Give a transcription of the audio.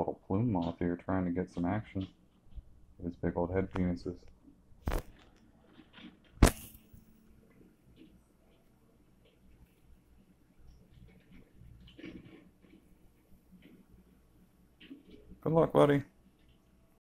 little plume moth here trying to get some action with his big old head penises. Good luck, buddy.